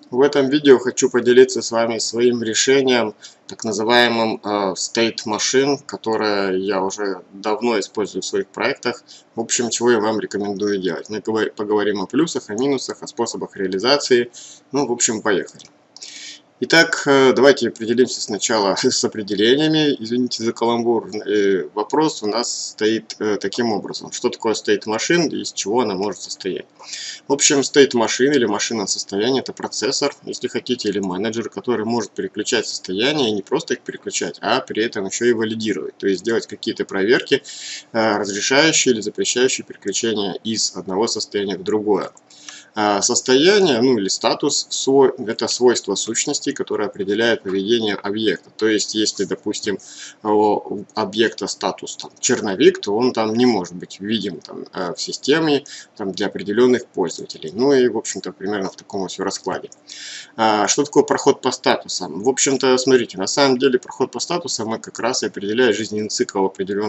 В этом видео хочу поделиться с вами своим решением, так называемым State Machine, которое я уже давно использую в своих проектах. В общем, чего я вам рекомендую делать. Мы поговорим о плюсах, о минусах, о способах реализации. Ну, в общем, поехали. Итак, давайте определимся сначала с определениями. Извините за каламбур. Вопрос у нас стоит таким образом. Что такое state machine и из чего она может состоять? В общем, state machine или машина состояния — это процессор, если хотите, или менеджер, который может переключать состояние, и не просто их переключать, а при этом еще и валидировать. То есть делать какие-то проверки, разрешающие или запрещающие переключение из одного состояния в другое. Состояние, ну или статус, это свойство сущности, которое определяет поведение объекта. То есть, если, допустим, у объекта статус там, черновик, то он там не может быть видим там, в системе там, для определенных пользователей. Ну и, в общем-то, примерно в таком все раскладе. Что такое проход по статусам? В общем-то, смотрите, на самом деле проход по статусам мы как раз и определяет жизненный цикл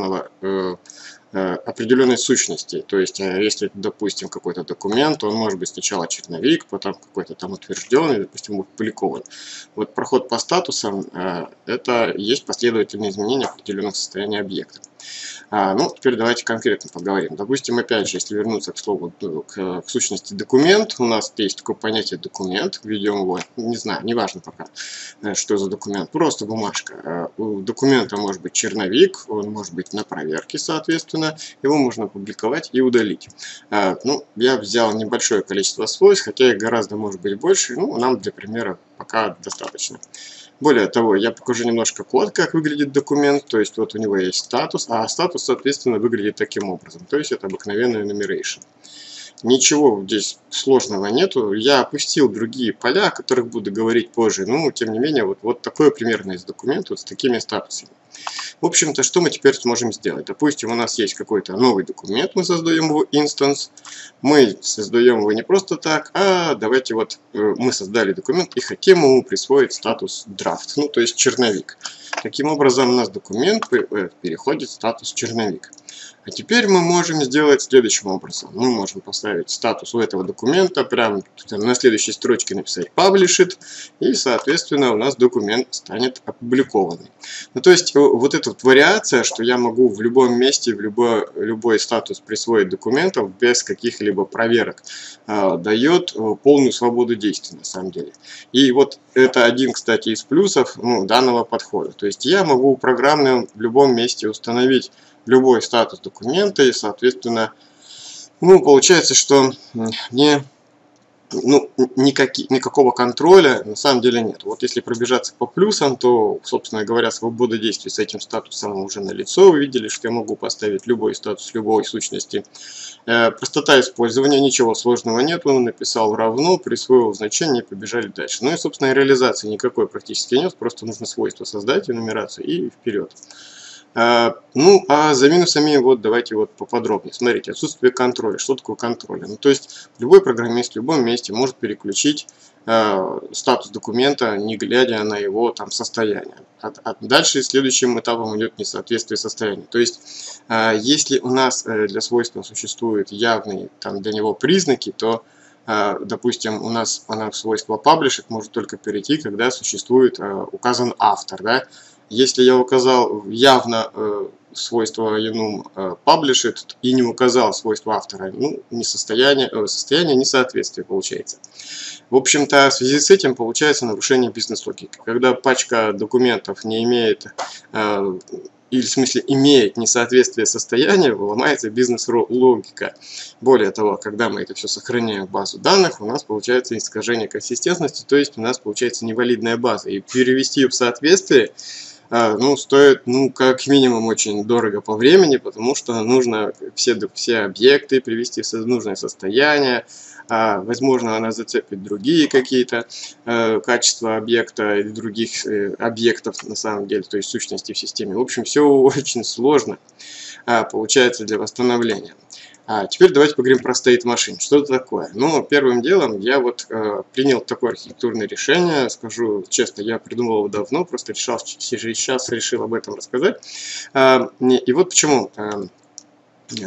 определенной сущности. То есть, если, допустим, какой-то документ, он может быть сначала черновик, потом какой-то там утвержденный, допустим, опубликован. Вот проход по статусам – это есть последовательные изменения определенных состояний объекта. Ну, теперь давайте конкретно поговорим. Допустим, опять же, если вернуться к слову, к сущности документ, у нас есть такое понятие документ, введем его, не знаю, неважно пока, что за документ, просто бумажка. У документа может быть черновик, он может быть на проверке, соответственно, его можно опубликовать и удалить. Ну, я взял небольшое количество свойств, хотя их гораздо может быть больше, ну, нам для примера пока достаточно. Более того, я покажу немножко код, как выглядит документ, то есть вот у него есть статус, а статус, соответственно, выглядит таким образом, то есть это обыкновенный numeration. Ничего здесь сложного нету, я опустил другие поля, о которых буду говорить позже, но тем не менее вот такой примерно из документа вот с такими статусами. В общем-то, что мы теперь сможем сделать? Допустим, у нас есть какой-то новый документ, мы создаем его инстанс. Мы создаем его не просто так, а давайте вот мы создали документ и хотим ему присвоить статус draft, ну то есть черновик. Таким образом, у нас документ переходит в статус черновик. А теперь мы можем сделать следующим образом. Мы можем поставить статус у этого документа, прямо на следующей строчке написать published, и, соответственно, у нас документ станет опубликованный. Ну, то есть, вот эта вот вариация, что я могу в любом месте, в любой статус присвоить документов без каких-либо проверок, дает полную свободу действий, на самом деле. И вот это один, кстати, из плюсов данного подхода. То есть, я могу программно в любом месте установить любой статус документа, и, соответственно, получается, что никакого контроля на самом деле нет. Вот если пробежаться по плюсам, то, собственно говоря, свобода действий с этим статусом уже налицо. Вы видели, что я могу поставить любой статус любой сущности. Простота использования, ничего сложного нет. Он написал равно, присвоил значение и побежали дальше. Ну и, собственно, реализации никакой практически нет. Просто нужно свойства создать и нумерацию, и вперед. Ну, а за минусами вот давайте вот поподробнее. Смотрите, отсутствие контроля. Что такое контроль? Ну, то есть любой программист в любом месте может переключить статус документа, не глядя на его там состояние. Дальше следующим этапом идет несоответствие состояния. То есть, если у нас для свойства существуют явные там для него признаки, то допустим, у нас свойство published может только перейти, когда существует указан автор, да? Если я указал явно свойство enum published и не указал свойство автора, состояние несоответствия получается. В общем-то, в связи с этим получается нарушение бизнес-логики. Когда пачка документов не имеет, или в смысле имеет несоответствие состояния, ломается бизнес-логика. Более того, когда мы это все сохраняем в базу данных, у нас получается искажение консистентности, то есть у нас получается невалидная база. И перевести ее в соответствие стоит, как минимум, очень дорого по времени, потому что нужно все объекты привести в нужное состояние. Возможно, она зацепит другие какие-то качества объекта или других объектов на самом деле, то есть сущности в системе. В общем, все очень сложно получается для восстановления. Теперь давайте поговорим про State Machine. Что это такое? Первым делом я принял такое архитектурное решение. Скажу честно, я придумал его давно, просто сейчас решил об этом рассказать. И вот почему.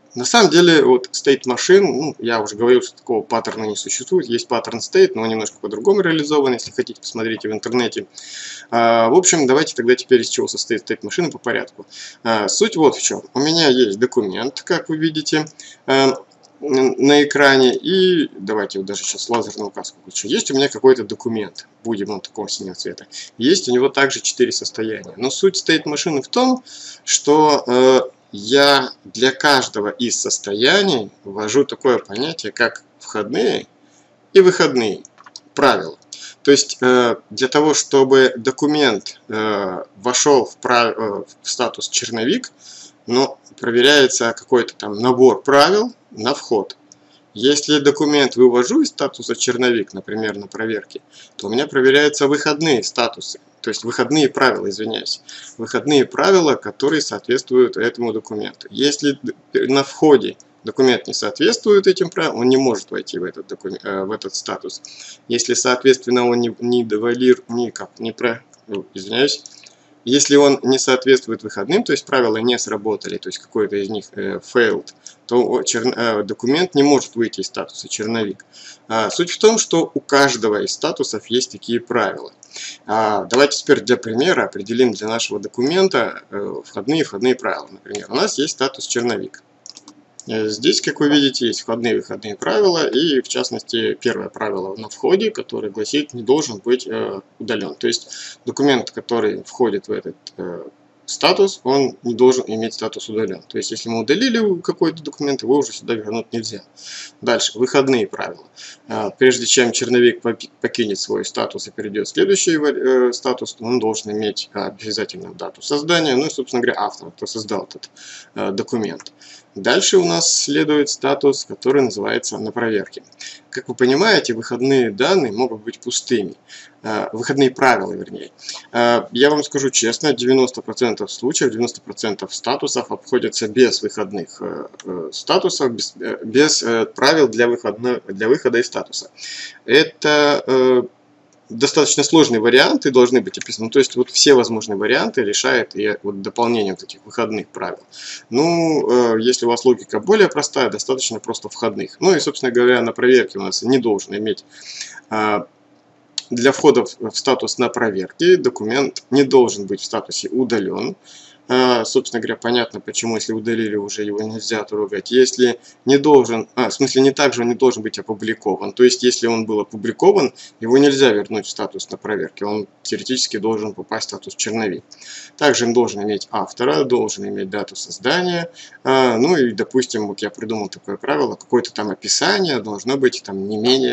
На самом деле, вот state машин, ну, я уже говорил, что такого паттерна не существует. Есть паттерн state, но он немножко по-другому реализован. Если хотите, посмотрите в интернете. В общем, давайте тогда теперь из чего состоит state машины по порядку. Суть вот в чем. У меня есть документ, как вы видите, на экране. И давайте вот даже сейчас лазерную указку включу. Есть у меня какой-то документ. Будем он такого синего цвета. Есть у него также 4 состояния. Но суть state машины в том, что я для каждого из состояний ввожу такое понятие, как входные и выходные правила. То есть для того, чтобы документ вошел в статус черновик, но проверяется какой-то там набор правил на вход. Если документ вывожу из статуса черновик, например, на проверке, то у меня проверяются выходные статусы. То есть выходные правила, извиняюсь. Выходные правила, которые соответствуют этому документу. Если на входе документ не соответствует этим правилам, он не может войти в этот статус. Если, соответственно, он если он не соответствует выходным, то есть правила не сработали, то есть какой-то из них failed, то документ не может выйти из статуса черновик. Суть в том, что у каждого из статусов есть такие правила. Давайте теперь для примера определим для нашего документа входные и выходные правила. Например, у нас есть статус черновик. Здесь, как вы видите, есть входные и выходные правила, и в частности первое правило на входе, которое гласит, не должен быть удален. То есть документ, который входит в этот статус, он не должен иметь статус удален. То есть если мы удалили какой-то документ, его уже сюда вернуть нельзя. Дальше, выходные правила. Прежде чем черновик покинет свой статус и перейдет в следующий статус, он должен иметь обязательно дату создания, ну и, собственно говоря, автор, кто создал этот документ. Дальше у нас следует статус, который называется «на проверке». Как вы понимаете, выходные данные могут быть пустыми. Выходные правила, вернее. Я вам скажу честно, 90% случаев, 90% статусов обходятся без выходных статусов, без правил для выхода из статуса. Это достаточно сложные варианты должны быть описаны. То есть вот все возможные варианты решает и вот дополнение вот этих выходных правил. Ну, если у вас логика более простая, достаточно просто входных. Ну и, собственно говоря, на проверке у нас не должен иметь для входа в статус на проверке документ не должен быть в статусе удален. Собственно говоря, понятно, почему, если удалили, уже его нельзя трогать. Если не должен, в смысле, не также он не должен быть опубликован. То есть, если он был опубликован, его нельзя вернуть в статус на проверке. Он теоретически должен попасть в статус черновик. Также он должен иметь автора, должен иметь дату создания. Ну и, допустим, вот я придумал такое правило, какое-то там описание должно быть там не менее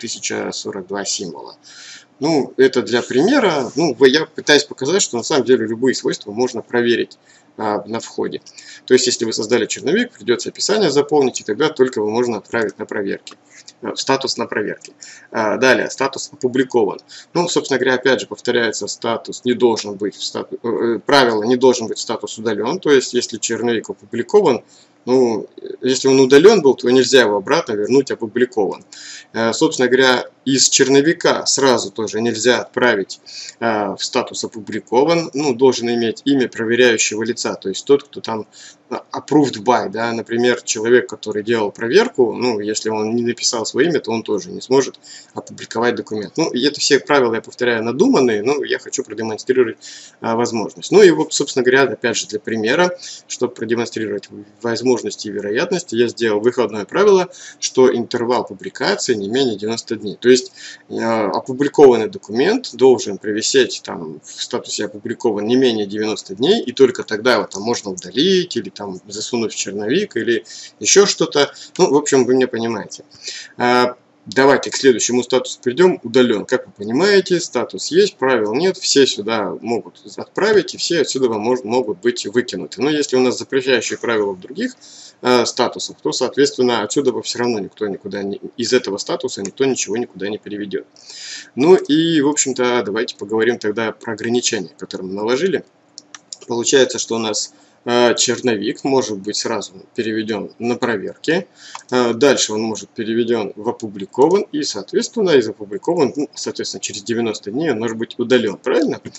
1042 символа. Ну, это для примера. Ну, я пытаюсь показать, что на самом деле любые свойства можно проверить на входе. То есть, если вы создали черновик, придется описание заполнить, и тогда только его можно отправить на проверке. Статус на проверке. Далее, статус опубликован. Ну, собственно говоря, опять же, повторяется, статус не должен быть правило не должен быть в статус удален. То есть, если черновик опубликован, ну, если он удален был, то нельзя его обратно вернуть опубликован. Собственно говоря, из черновика сразу тоже нельзя отправить в статус опубликован. Ну, должен иметь имя проверяющего лица, то есть тот, кто там approved by, да, например, человек, который делал проверку, ну, если он не написал свое имя, то он тоже не сможет опубликовать документ. Ну, и это все правила, я повторяю, надуманные, но я хочу продемонстрировать возможность. Ну, и вот, собственно говоря, опять же, для примера, чтобы продемонстрировать возможности и вероятности, я сделал выходное правило, что интервал публикации не менее 90 дней. То есть, опубликованный документ должен провисеть там в статусе опубликован не менее 90 дней, и только тогда его там можно удалить, или там засунуть в черновик, или еще что-то. Ну, в общем, вы меня понимаете. Давайте к следующему статусу перейдем. Удален. Как вы понимаете, статус есть, правил нет, все сюда могут отправить, и все отсюда могут быть выкинуты. Но если у нас запрещающие правила в других статусах, то, соответственно, отсюда все равно никто никуда из этого статуса никто ничего никуда не переведет. Ну и, в общем-то, давайте поговорим тогда про ограничения, которые мы наложили. Получается, что у нас черновик может быть сразу переведен на проверке, дальше он может переведен в опубликован, и, соответственно, из опубликован, ну, соответственно, через 90 дней он может быть удален, правильно?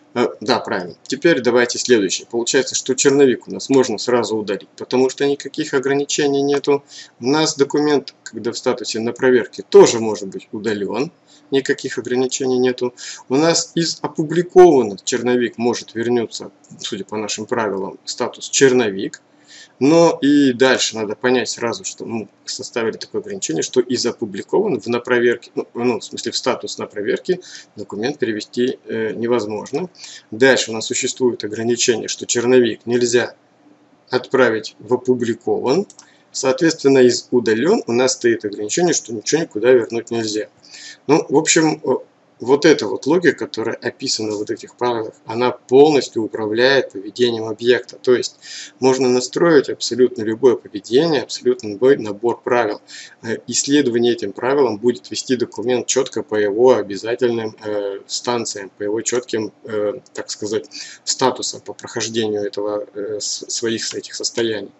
Да, правильно. Теперь давайте следующее. Получается, что черновик у нас можно сразу удалить, потому что никаких ограничений нету. У нас документ, когда в статусе на проверке, тоже может быть удален. Никаких ограничений нету. У нас из опубликованных черновик может вернуться, судя по нашим правилам, статус черновик. Но и дальше надо понять сразу, что мы составили такое ограничение, что из опубликован на проверке, в смысле в статус на проверке, документ перевести невозможно. Дальше у нас существует ограничение, что черновик нельзя отправить в опубликован. Соответственно, из удален у нас стоит ограничение, что ничего никуда вернуть нельзя. Ну, в общем, вот эта вот логика, которая описана в вот этих правилах, она полностью управляет поведением объекта. То есть можно настроить абсолютно любое поведение, абсолютно любой набор правил. Исследование этим правилам будет вести документ четко по его обязательным станциям, по его четким, так сказать, статусам по прохождению этого, своих этих состояний.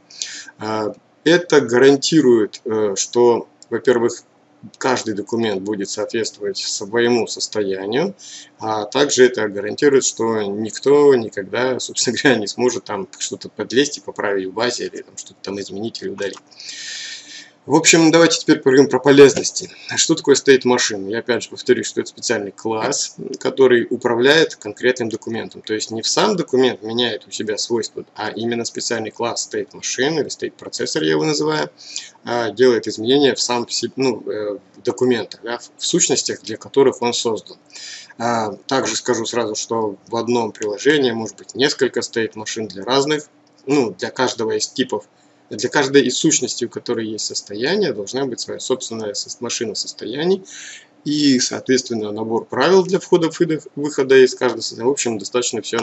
Это гарантирует, что, во-первых, каждый документ будет соответствовать своему состоянию, а также это гарантирует, что никто никогда, собственно говоря, не сможет там что-то подлезть и поправить в базе или что-то там изменить или удалить. В общем, давайте теперь поговорим про полезности. Что такое state machine? Я опять же повторюсь, что это специальный класс, который управляет конкретным документом. То есть не в сам документ меняет у себя свойства, а именно специальный класс state machine или state processor, я его называю, делает изменения в сам в документах, да, в сущностях, для которых он создан. Также скажу сразу, что в одном приложении может быть несколько state machine для разных, для каждого из типов. Для каждой из сущностей, у которой есть состояние, должна быть своя собственная машина состояний и, соответственно, набор правил для входа-выхода из каждого состояния. В общем, достаточно все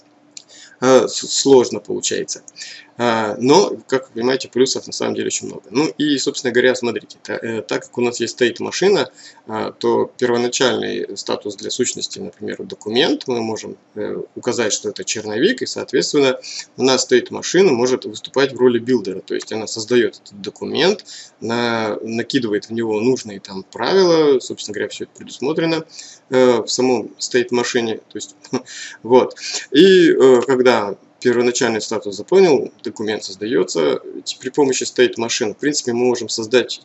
сложно получается. Но, как вы понимаете, плюсов на самом деле очень много. Ну и, собственно говоря, смотрите, так как у нас есть state машина, то первоначальный статус для сущности, например, документ, мы можем указать, что это черновик, и, соответственно, у нас state машина может выступать в роли билдера, то есть она создает этот документ, накидывает в него нужные там правила, собственно говоря, все это предусмотрено в самом state машине, то есть вот. И когда первоначальный статус заполнил, документ создается при помощи state машин. В принципе, мы можем создать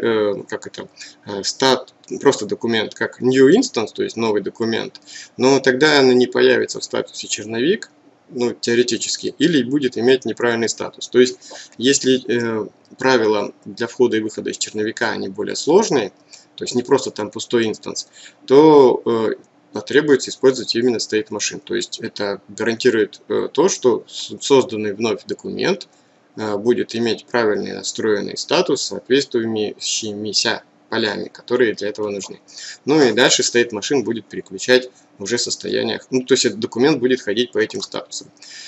просто документ как new instance, то есть новый документ, но тогда она не появится в статусе черновик, теоретически, или будет иметь неправильный статус. То есть, если правила для входа и выхода из черновика они более сложные, то есть не просто там пустой инстанс, то потребуется использовать именно state machine. То есть это гарантирует то, что созданный вновь документ будет иметь правильный настроенный статус, соответствующимися полями, которые для этого нужны. Ну и дальше state machine будет переключать уже состояниях, то есть этот документ будет ходить по этим статусам.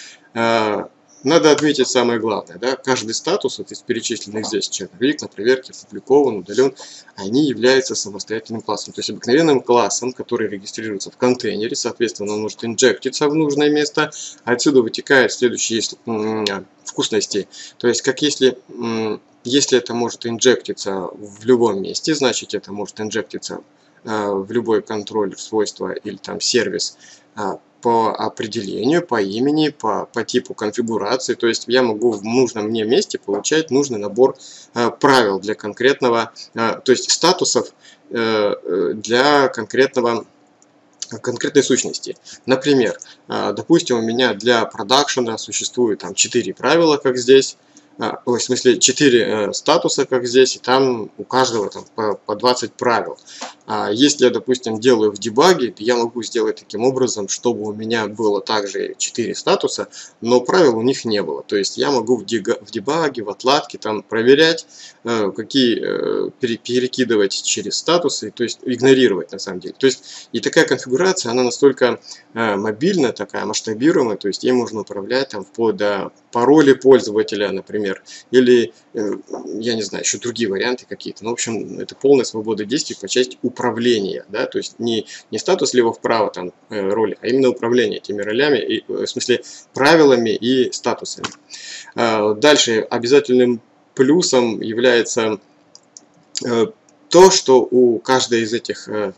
Надо отметить самое главное, да, каждый статус вот из перечисленных здесь, черновик, на проверке, опубликован, удален, они являются самостоятельным классом, то есть обыкновенным классом, который регистрируется в контейнере, соответственно, он может инжектиться в нужное место. Отсюда вытекают следующие вкусности, то есть как если это может инжектиться в любом месте, значит это может инжектиться в любой контроллер, свойства или там сервис по определению, по имени, по типу конфигурации. То есть я могу в нужном мне месте получать нужный набор правил для конкретного, то есть статусов для конкретной сущности. Например, допустим, у меня для продакшена существует там 4 правила, как здесь. В смысле 4 статуса, как здесь, и там у каждого там по 20 правил. Если я, допустим, делаю в дебаге, то я могу сделать таким образом, чтобы у меня было также 4 статуса, но правил у них не было. То есть я могу в дебаге, в отладке там проверять, какие перекидывать через статусы, то есть игнорировать на самом деле. То есть и такая конфигурация, она настолько мобильная, такая масштабируемая, то есть ей можно управлять там вплоть до пароли пользователя, например, или, я не знаю, еще другие варианты какие-то. Ну, в общем, это полная свобода действий по части управления, да, то есть не статус слева-вправо там роли, а именно управление этими ролями, в смысле правилами и статусами. Дальше обязательным плюсом является то, что у каждой из этих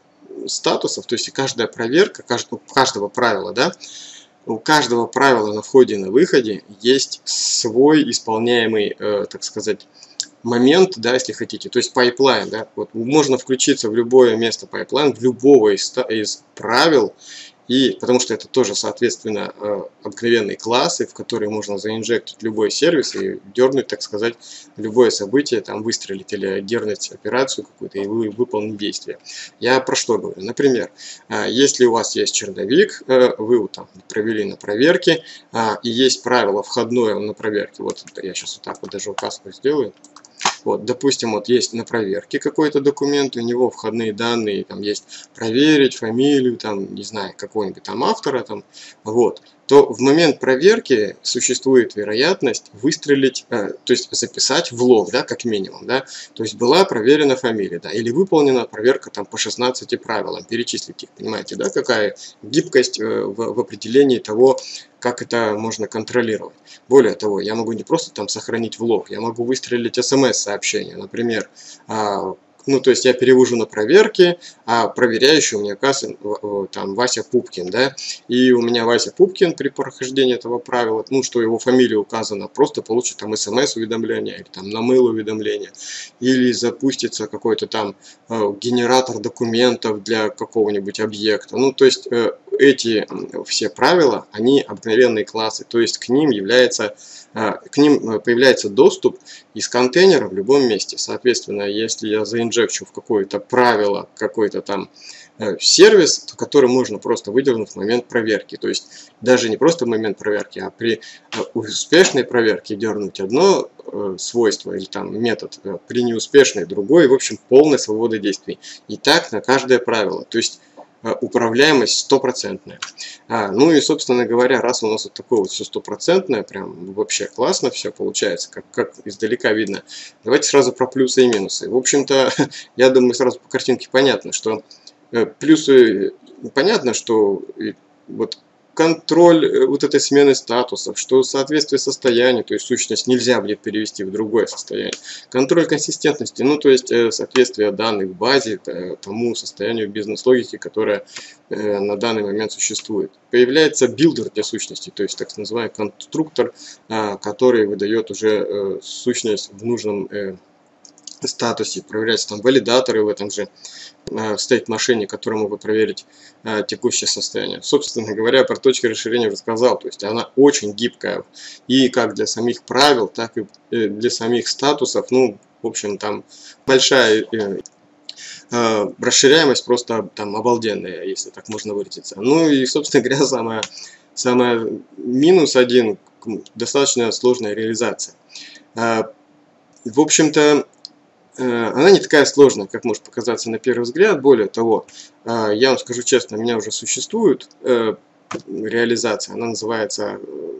статусов, то есть каждая проверка, каждого правила, да, у каждого правила на входе и на выходе есть свой исполняемый, так сказать, момент, да, если хотите, то есть пайплайн, да, вот можно включиться в любое место пайплайн, в любого из правил, и потому что это тоже, соответственно, обыкновенные классы, в которые можно заинжектить любой сервис и дернуть, так сказать, любое событие, там выстрелить или дернуть операцию какую-то и выполнить действие. Я про что говорю? Например, если у вас есть черновик, вы его там провели на проверке, и есть правило входное на проверке, вот я сейчас вот так вот даже указку сделаю. Вот, допустим, вот есть на проверке какой-то документ, у него входные данные, там есть проверить фамилию, там, не знаю, какого-нибудь там автора, там, вот, то в момент проверки существует вероятность выстрелить, то есть записать в лог, да, как минимум, да, то есть была проверена фамилия, да, или выполнена проверка там по 16 правилам, перечислить их, понимаете, да, какая гибкость в определении того, как это можно контролировать. Более того, я могу не просто там сохранить в лог, я могу выстрелить смс-сообщение, например, ну, то есть я перевожу на проверки, а проверяющий у меня там Вася Пупкин, да, и у меня Вася Пупкин при прохождении этого правила, ну, что его фамилия указана, просто получит там смс-уведомление, или там на mail уведомление, или запустится какой-то там генератор документов для какого-нибудь объекта. Ну, то есть эти все правила, они обыкновенные классы, то есть к ним появляется доступ из контейнера в любом месте. Соответственно, если я заинжекчу в какое-то правило, какой-то там сервис, который можно просто выдернуть в момент проверки. То есть даже не просто в момент проверки, а при успешной проверке дернуть одно свойство или там метод, при неуспешной другой, в общем, полная свобода действий. И так на каждое правило. То есть управляемость стопроцентная. Ну и, собственно говоря, раз у нас вот такое вот все стопроцентное, прям вообще классно все получается, как издалека видно, давайте сразу про плюсы и минусы. В общем-то, я думаю, сразу по картинке понятно, что плюсы, понятно, что вот контроль вот этой смены статусов, что соответствие состоянию, то есть сущность нельзя будет перевести в другое состояние. Контроль консистентности, ну то есть соответствие данных в базе тому состоянию бизнес-логики, которая на данный момент существует. Появляется билдер для сущности, то есть так называемый конструктор, который выдает уже сущность в нужном статусе, проверяются там валидаторы в этом же state-машине, которую могут проверить текущее состояние. Собственно говоря, про точки расширения уже сказал, то есть она очень гибкая и как для самих правил, так и для самих статусов, ну, в общем, там большая расширяемость просто там обалденная, если так можно выразиться. Ну и, собственно говоря, самая минус один, достаточно сложная реализация. В общем-то, она не такая сложная, как может показаться на первый взгляд. Более того, я вам скажу честно, у меня уже существует реализация, она называется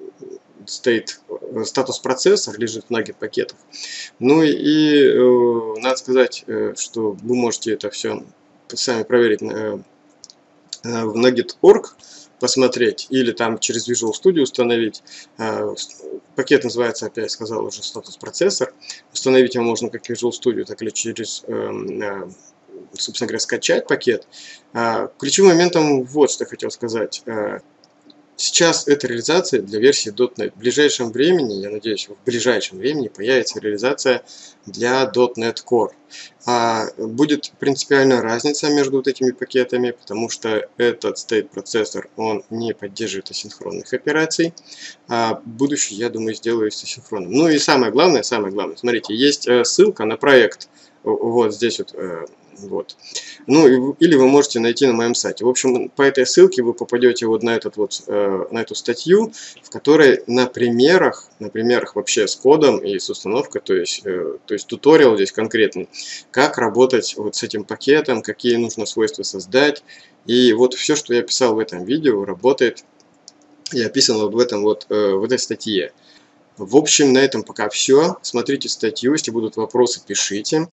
статус процессор, лежит в Nugget пакетах. Ну и надо сказать, что вы можете это все сами проверить в Nugget.org, посмотреть, или там через Visual Studio установить. Пакет называется, опять сказал, уже статус процессор. Установить его можно как Visual Studio, так и через, собственно говоря, скачать пакет. Ключевым моментом вот что хотел сказать. Сейчас эта реализация для версии .NET. В ближайшем времени, я надеюсь, в ближайшем времени появится реализация для .NET Core. Будет принципиальная разница между вот этими пакетами, потому что этот state процессор, он не поддерживает асинхронных операций. Будущий, я думаю, сделаю асинхронным. Ну и самое главное, смотрите, есть ссылка на проект. Вот здесь вот. Ну, или вы можете найти на моем сайте. В общем, по этой ссылке вы попадете вот на эту статью, в которой на примерах вообще с кодом и с установкой, то есть туториал здесь конкретный, как работать вот с этим пакетом, какие нужно свойства создать. И вот все, что я писал в этом видео, работает и описано вот в этой статье. В общем, на этом пока все. Смотрите статью, если будут вопросы, пишите.